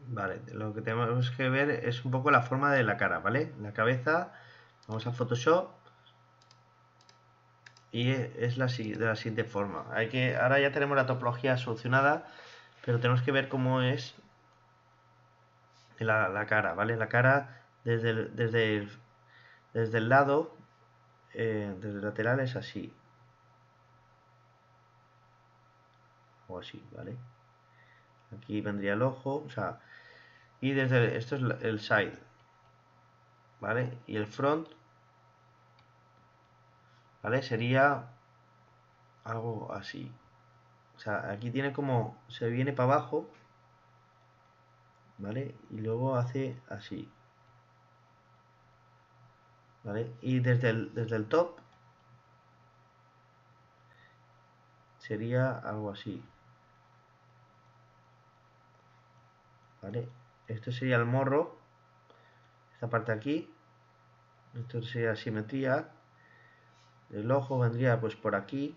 Vale, lo que tenemos que ver es un poco la forma de la cara, ¿vale? La cabeza, vamos a Photoshop y es de la siguiente forma. Ahora ya tenemos la topología solucionada, pero tenemos que ver cómo es la cara, ¿vale? La cara desde el lado, desde el lateral es así, o así, ¿vale? Aquí vendría el ojo, o sea, y esto es el side, ¿vale? Y el front, ¿vale? Sería algo así. O sea, aquí tiene como, se viene para abajo, ¿vale? Y luego hace así, ¿vale? Y desde el top sería algo así, ¿vale? Esto sería el morro, esta parte aquí, esto sería simetría, el ojo vendría pues por aquí,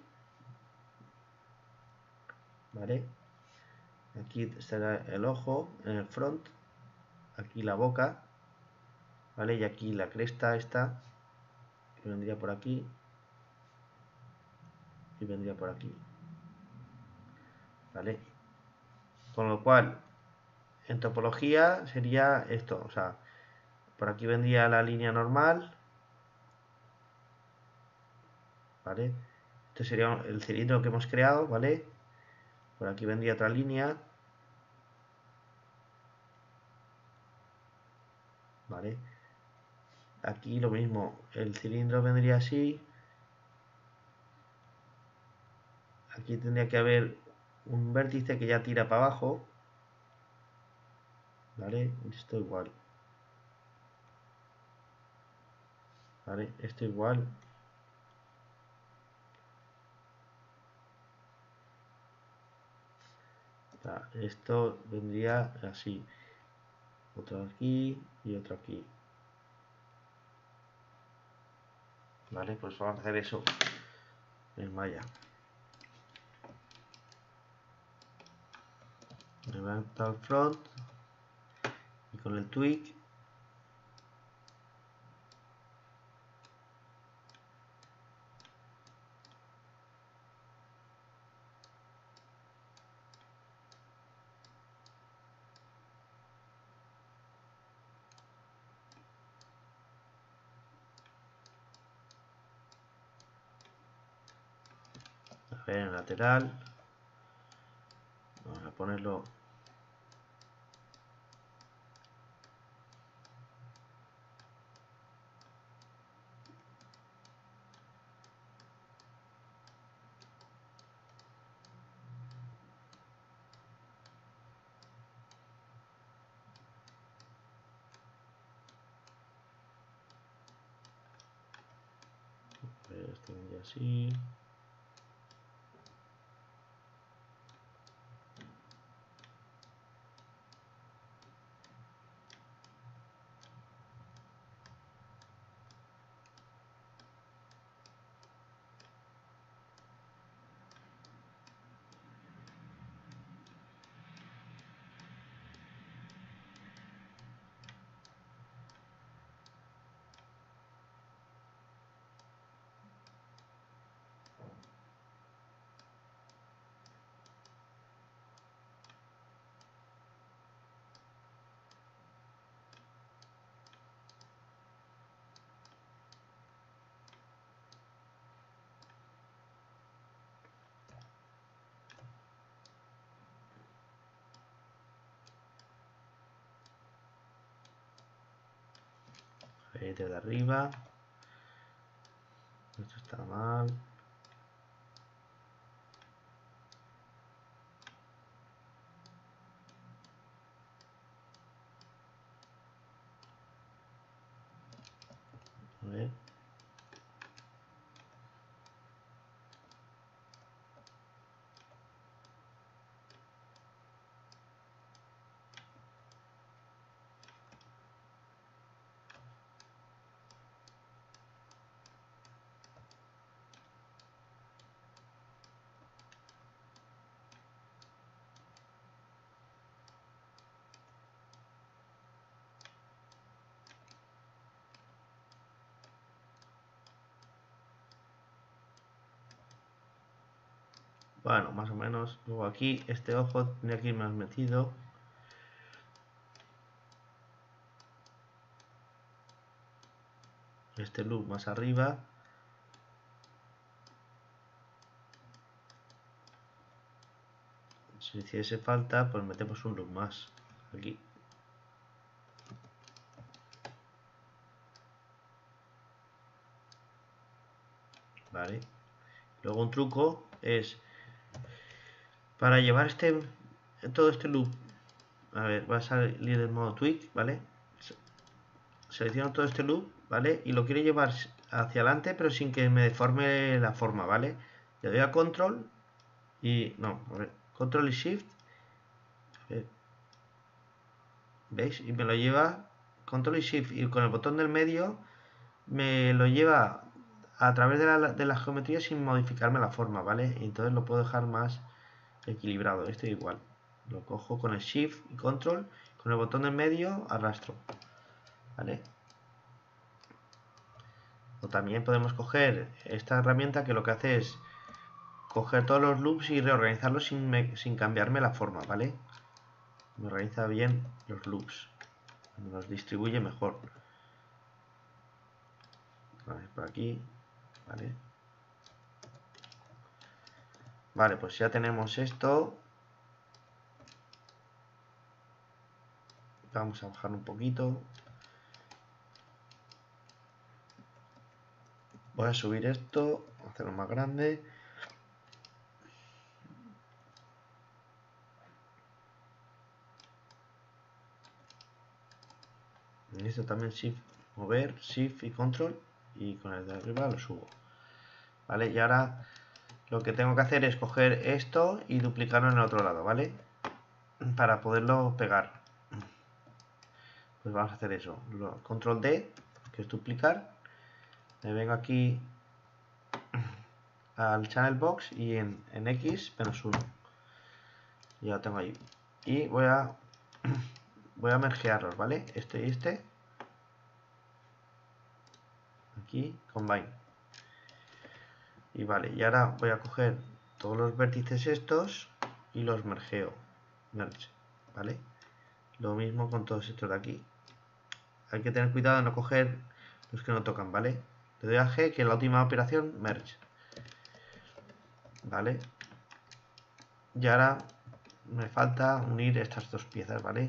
¿vale? Aquí estará el ojo en el front, aquí la boca, ¿vale? Y aquí la cresta esta, que vendría por aquí y vendría por aquí, ¿vale? Con lo cual, en topología sería esto, o sea, por aquí vendría la línea normal, ¿vale? Este sería el cilindro que hemos creado, ¿vale? Por aquí vendría otra línea, ¿vale? Aquí lo mismo, el cilindro vendría así, aquí tendría que haber un vértice que ya tira para abajo, ¿vale? Esto igual, ¿vale? Esto igual, esto vendría así, otro aquí y otro aquí, ¿vale? Pues vamos a hacer eso en Maya. Levanta el front y con el tweak a ver en el lateral, vamos a ponerlo esto vendría así, desde arriba, esto está mal, a ver. Bueno, más o menos. Luego aquí, este ojo tendría que ir más metido. Este loop más arriba. Si hiciese falta, pues metemos un loop más aquí. Vale. Luego un truco es para llevar todo este loop. A ver, va a salir del modo tweak, ¿vale? Selecciono todo este loop, ¿vale? Y lo quiero llevar hacia adelante, pero sin que me deforme la forma, ¿vale? Le doy a control y... no, a ver, control y shift. A ver, ¿veis? Y me lo lleva control y shift y con el botón del medio me lo lleva a través de la geometría sin modificarme la forma, ¿vale? Y entonces lo puedo dejar más equilibrado. Este igual. Lo cojo con el shift y control, con el botón del medio arrastro, ¿vale? O también podemos coger esta herramienta que lo que hace es coger todos los loops y reorganizarlos sin cambiarme la forma, ¿vale? Me organiza bien los loops, me los distribuye mejor. Vale, por aquí, ¿vale? Vale, pues ya tenemos esto. Vamos a bajar un poquito. Voy a subir esto, hacerlo más grande. En esto también shift, mover, shift y control. Y con el de arriba lo subo. Vale, y ahora lo que tengo que hacer es coger esto y duplicarlo en el otro lado, ¿vale? Para poderlo pegar. Pues vamos a hacer eso. Control D, que es duplicar. Me vengo aquí al channel box y en X menos 1. Ya lo tengo ahí. Y voy a mergearlos, ¿vale? Este y este. Aquí, combine. Y vale, y ahora voy a coger todos los vértices estos y los mergeo. Merge, ¿vale? Lo mismo con todos estos de aquí. Hay que tener cuidado de no coger los que no tocan, ¿vale? Le doy a G, que es la última operación, merge. ¿Vale? Y ahora me falta unir estas dos piezas, ¿vale?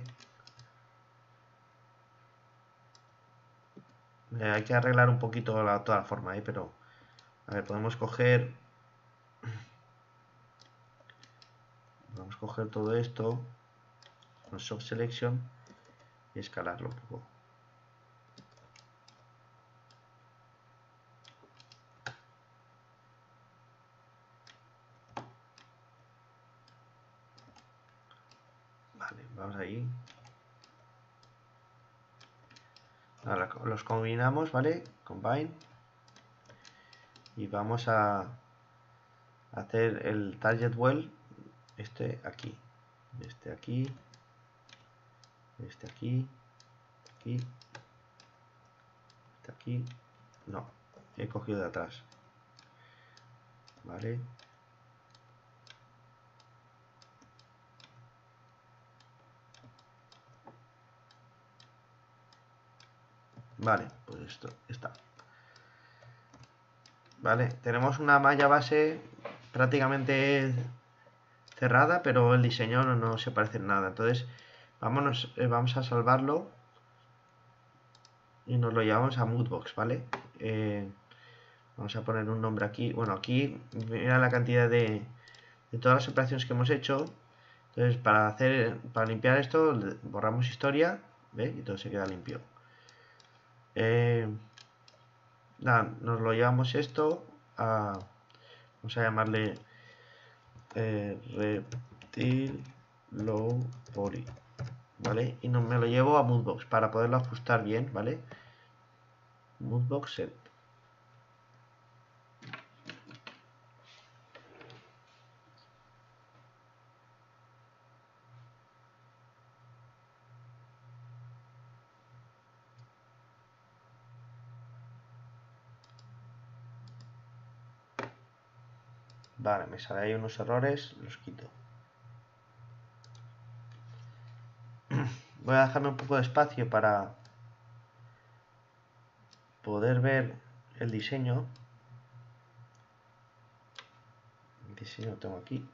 Hay que arreglar un poquito toda la forma, pero... A ver, podemos coger todo esto con Soft Selection y escalarlo un poco. Vale, vamos ahí. Ahora los combinamos, ¿vale? Combine. Y vamos a hacer el target well, este aquí, este aquí, este aquí, aquí, este aquí. No, he cogido de atrás, ¿vale? Vale, pues esto está. Vale, tenemos una malla base prácticamente cerrada, pero el diseño no se parece en nada. Entonces, vamos a salvarlo y nos lo llevamos a Moodbox, ¿vale? Vamos a poner un nombre aquí. Bueno, aquí mira la cantidad de todas las operaciones que hemos hecho. Entonces, para limpiar esto, borramos historia, ¿ve? Y todo se queda limpio. Nada, nos lo llevamos esto a... Vamos a llamarle Reptil Low Poly, ¿vale? Y me lo llevo a Moodbox para poderlo ajustar bien, ¿vale? Moodbox set. Vale, me sale ahí unos errores, los quito. Voy a dejarme un poco de espacio para poder ver el diseño. El diseño lo tengo aquí.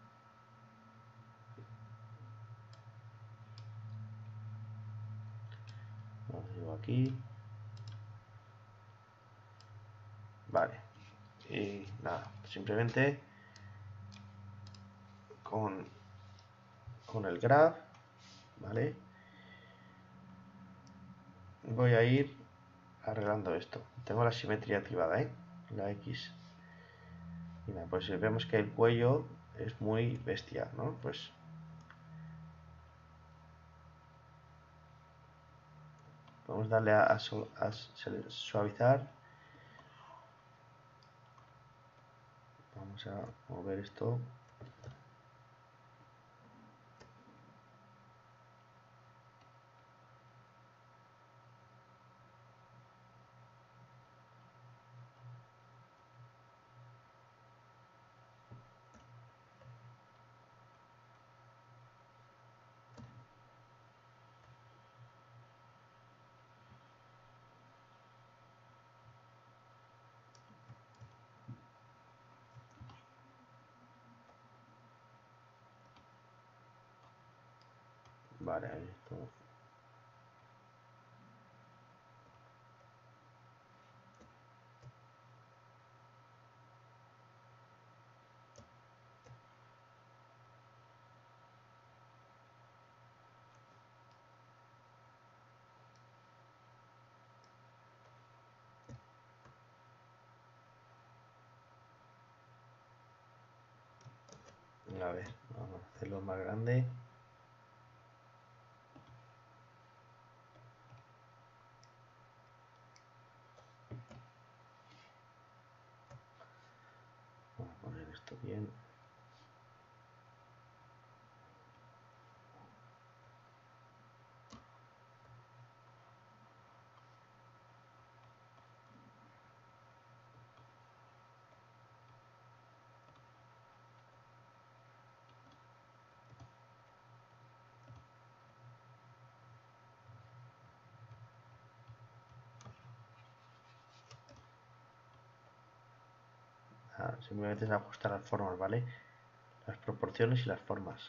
Lo llevo aquí. Vale. Y nada, simplemente con el graph, ¿vale? Voy a ir arreglando esto. Tengo la simetría activada, ¿eh? La X. Y nada, pues vemos que el cuello es muy bestia, ¿no? Pues vamos a darle a suavizar. Vamos a mover esto. Vale, ahí esto. A ver, vamos a hacerlo más grande. Vamos a poner esto bien. Simplemente es ajustar las formas, ¿vale? Las proporciones y las formas.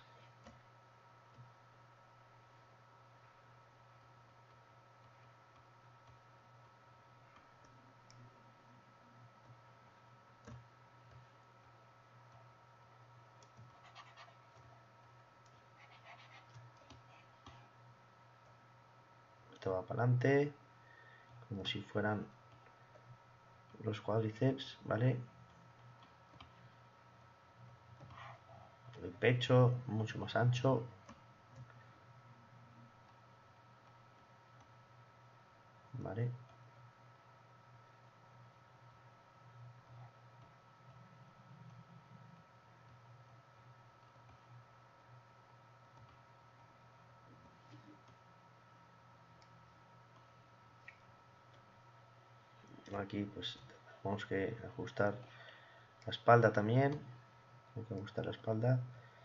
Esto va para adelante, como si fueran los cuádriceps, ¿vale? El pecho mucho más ancho. ¿Vale? Aquí pues tenemos que ajustar la espalda también. Hay que ajustar la espalda.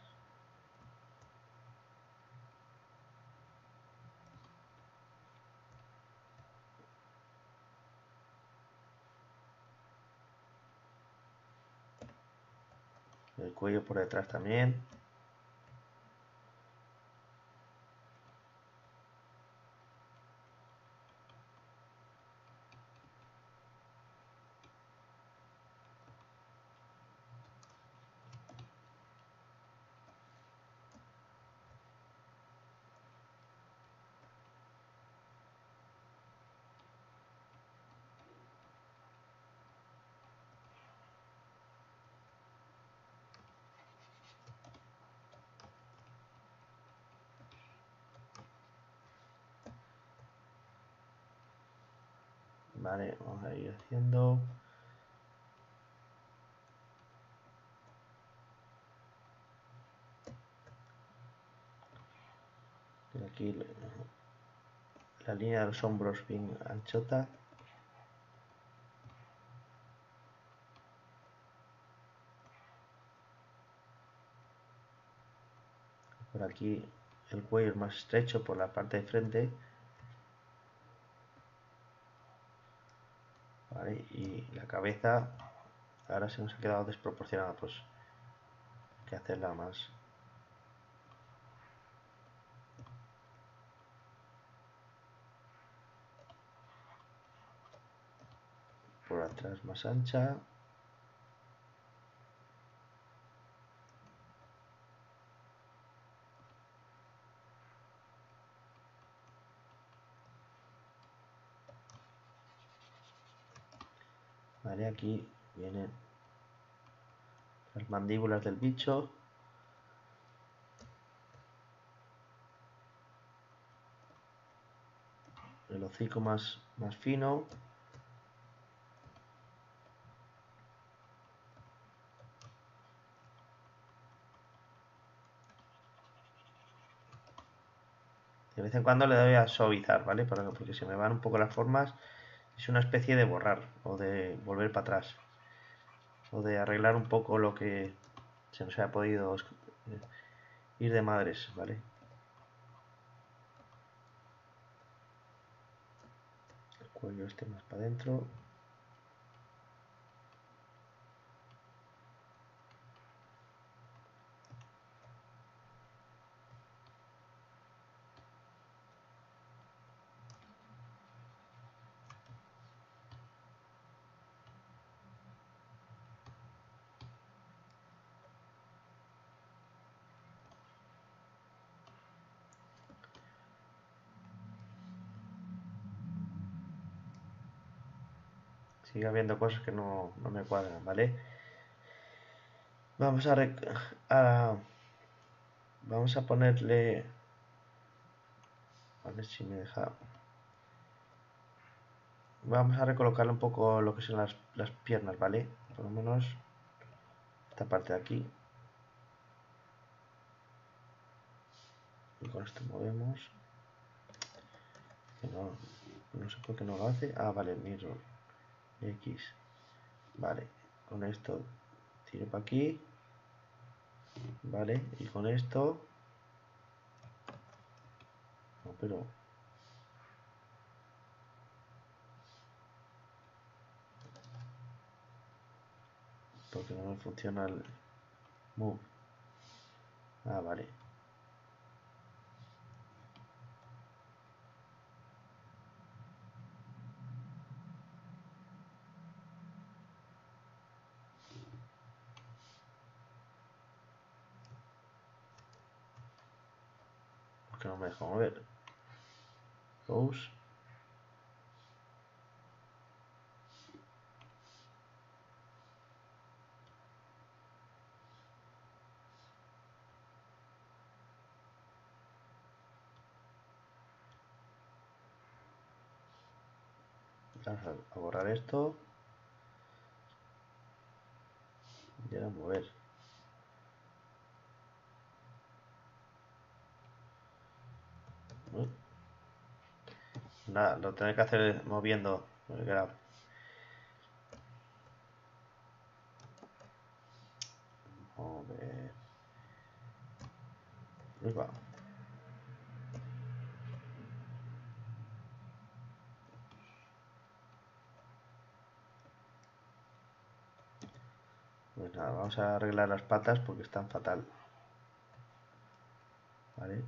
El cuello por detrás también. Vale, vamos a ir haciendo. Aquí la línea de los hombros bien anchota. aquí el cuello es más estrecho por la parte de frente. Vale, y la cabeza ahora se nos ha quedado desproporcionada, pues hay que hacerla más. Por atrás más ancha. Vale, aquí vienen las mandíbulas del bicho. El hocico más fino. De vez en cuando le doy a suavizar, ¿vale? Porque se me van un poco las formas. Es una especie de borrar o de volver para atrás. O de arreglar un poco lo que se nos haya podido ir de madres, ¿vale? El cuello este más para adentro. Sigue habiendo cosas que no me cuadran, ¿vale? Vamos vamos a ponerle... A ver si me deja... Vamos a recolocarle un poco lo que son las piernas, ¿vale? Por lo menos esta parte de aquí. Y con esto movemos. Que no sé por qué no lo hace. Ah, vale, mirror. X. Vale, con esto tiro para aquí. Vale, y con esto... No, pero... Porque no me funciona el move. Ah, vale. Porque no me deja mover. Pose. Vamos a borrar esto. Y ahora mover. Nada, lo tendré que hacer moviendo el grab. Mover. Uy, va. Pues nada, vamos a arreglar las patas porque están fatal. Vale.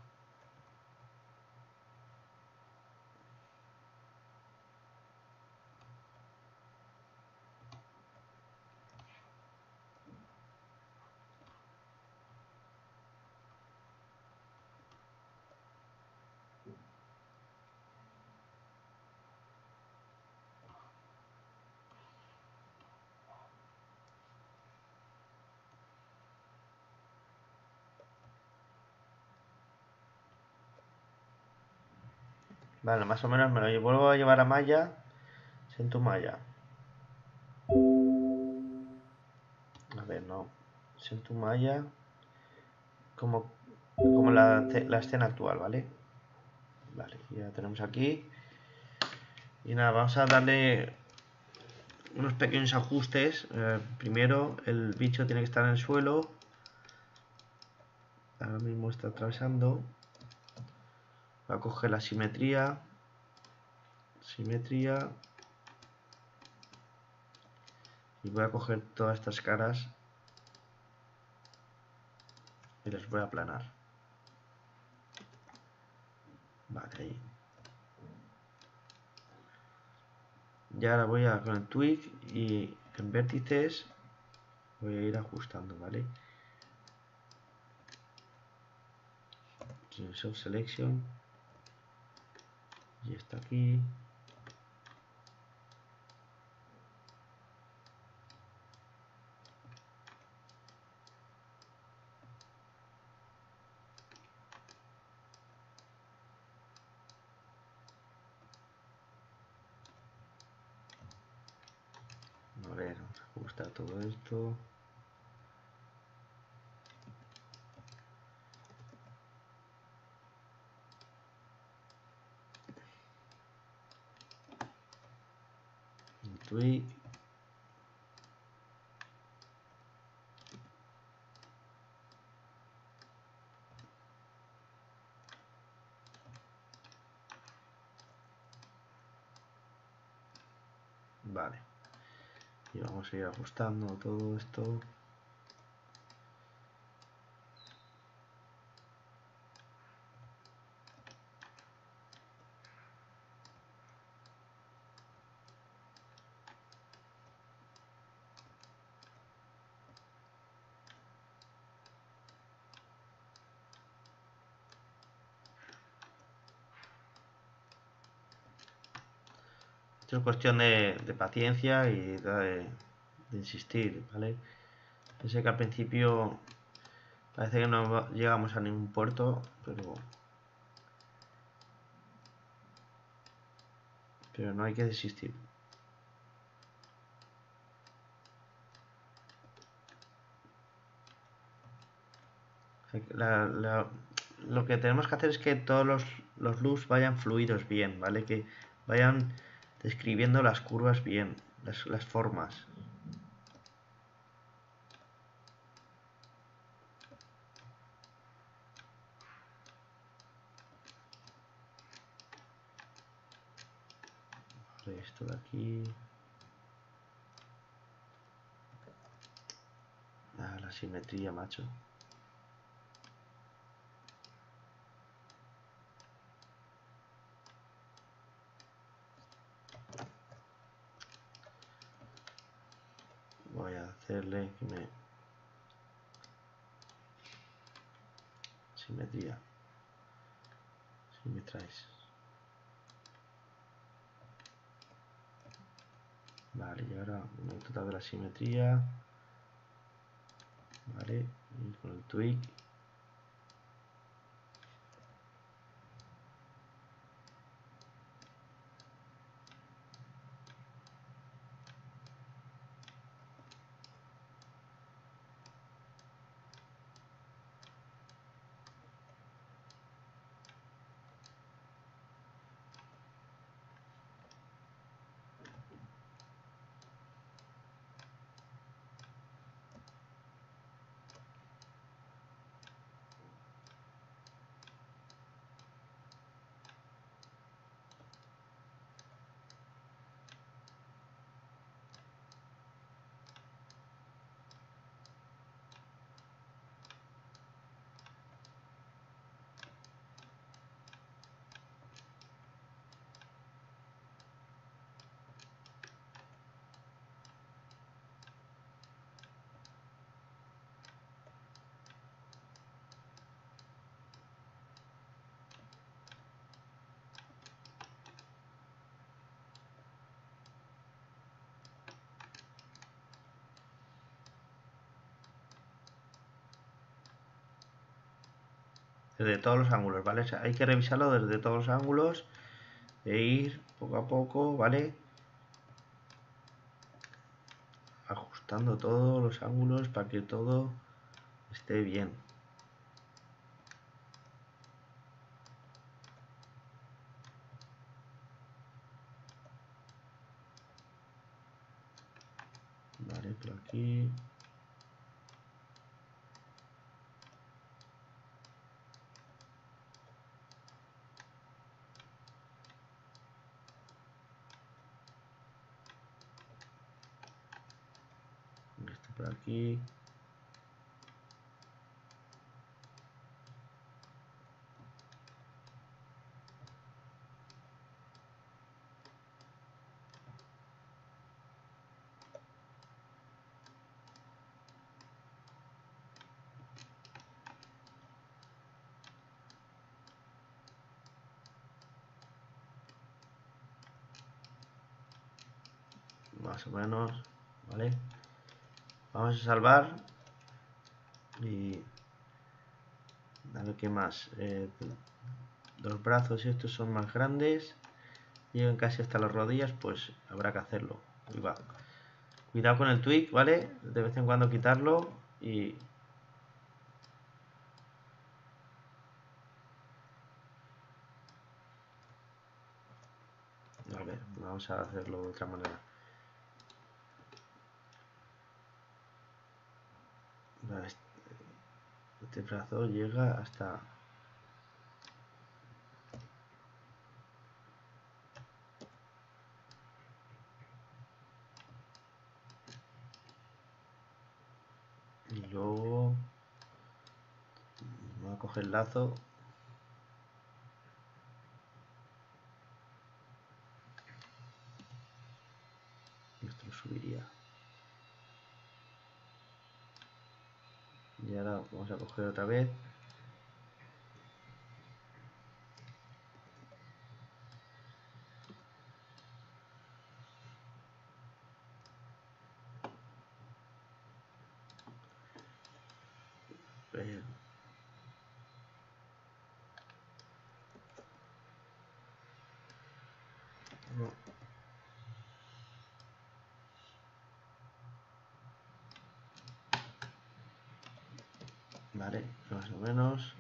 Vale, más o menos me lo vuelvo a llevar a malla. Siento malla. A ver, no. Siento malla. Como la escena actual, ¿vale? Vale, ya tenemos aquí. Y nada, vamos a darle unos pequeños ajustes. Primero, el bicho tiene que estar en el suelo. ahora mismo está atravesando. Voy a coger la simetría. Y voy a coger todas estas caras y les voy a aplanar. Vale, ahí. Y ahora voy a con el tweak y en vértices voy a ir ajustando, ¿vale? Soft Selection y está aquí. A ver, vamos a ajustar todo esto. Un tweak. Vale. Y vamos a ir ajustando todo esto. Esto es cuestión de paciencia y de insistir, ¿vale? Yo sé que al principio parece que no llegamos a ningún puerto, pero no hay que desistir. Lo que tenemos que hacer es que todos los loops vayan fluidos bien, ¿vale? Que vayan describiendo las curvas bien, las formas. Vale, esto de aquí. Ah, la simetría, macho. Voy a hacerle que me... Simetría. Si me traes. Vale, y ahora me toca de la simetría. Vale, y con el tweak. Desde todos los ángulos, ¿vale? O sea, hay que revisarlo desde todos los ángulos e ir poco a poco, ¿vale? Ajustando todos los ángulos para que todo esté bien. Vale, por aquí. aquí. Más o menos, ¿vale? Vamos a salvar y a ver qué más. Los brazos estos son más grandes, llegan casi hasta las rodillas, pues habrá que hacerlo. Ahí va. Cuidado con el tweak, ¿vale? De vez en cuando quitarlo y... A ver, vamos a hacerlo de otra manera. Este brazo llega hasta... Y luego... Voy a coger el lazo. Esto lo subiría. Y ahora vamos a coger otra vez. No. Vale, más o menos.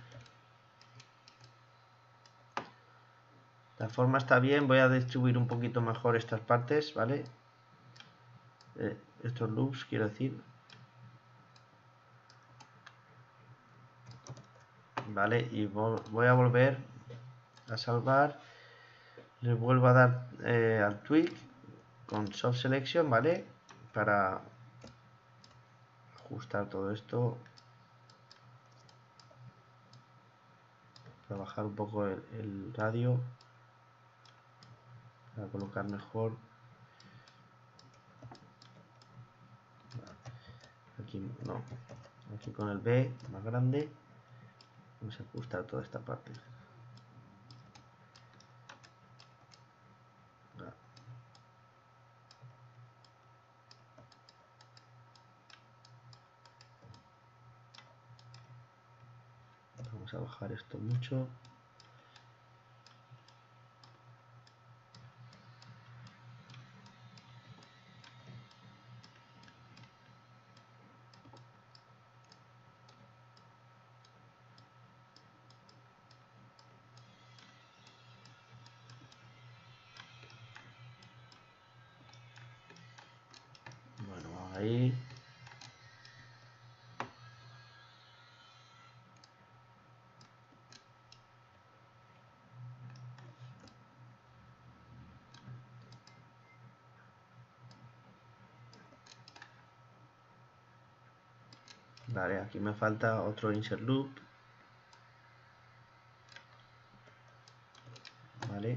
La forma está bien, voy a distribuir un poquito mejor estas partes, ¿vale? Estos loops, quiero decir. Vale, y voy a volver a salvar. Le vuelvo a dar al tweak con soft selection, ¿vale? Para ajustar todo esto. Para bajar un poco el radio. Para colocar mejor. Aquí no. Aquí con el B más grande. Vamos a ajustar toda esta parte. Vamos a bajar esto mucho. Bueno, vamos ahí. Vale, aquí me falta otro insert loop. Vale.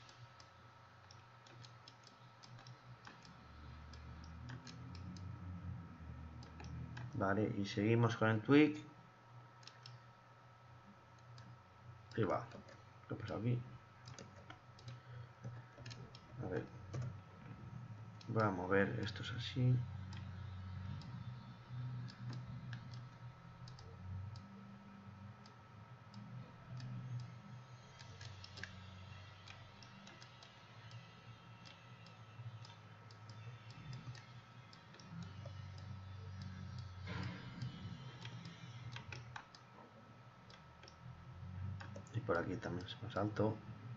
Vale, y seguimos con el tweak. Ahí va. ¿Qué pasa aquí? A ver. Voy a mover estos así. Y por aquí también es más alto.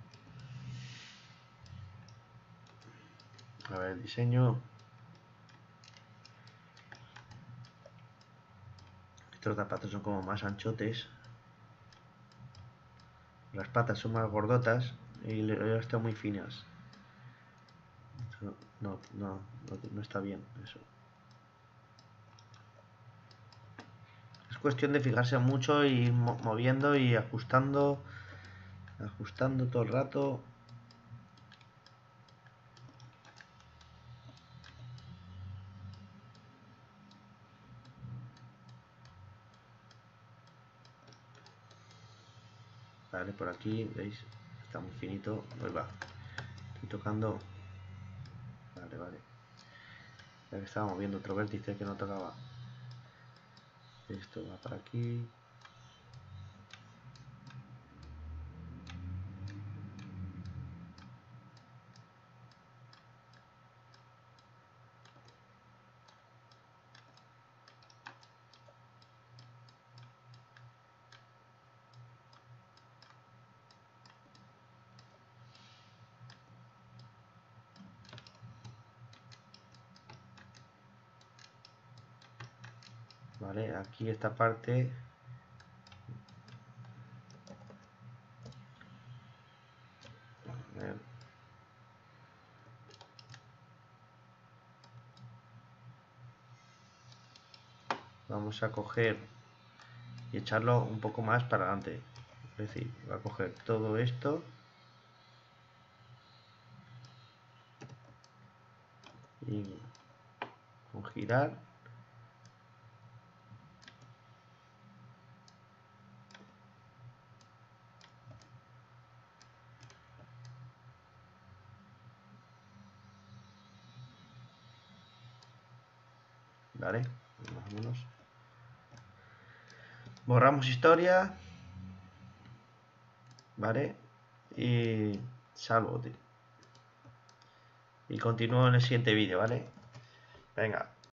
A ver el diseño. Estos zapatos son como más anchotes. Las patas son más gordotas y están muy finas. No está bien eso. cuestión de fijarse mucho y ir moviendo y ajustando todo el rato. Vale, por aquí, ¿veis? Está muy finito. Pues va. Estoy tocando. Vale. Ya que estábamos viendo otro vértice que no tocaba. Esto va para aquí. Vale, aquí esta parte. Vamos a coger y echarlo un poco más para adelante. Es decir, va a coger todo esto y con girar. Vale, más o menos. Borramos historia. Vale. Y salvo. Y continúo en el siguiente vídeo, ¿vale? Venga.